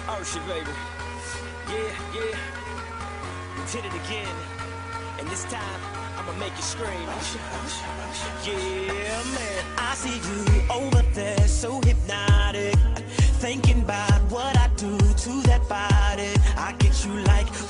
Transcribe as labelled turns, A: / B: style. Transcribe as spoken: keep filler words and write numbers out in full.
A: Ursha, baby. Yeah, yeah. We did it again. And this time, I'ma make you scream. Yeah, man. I see you over there, so hypnotic. Thinking about what I do to that body. I get you like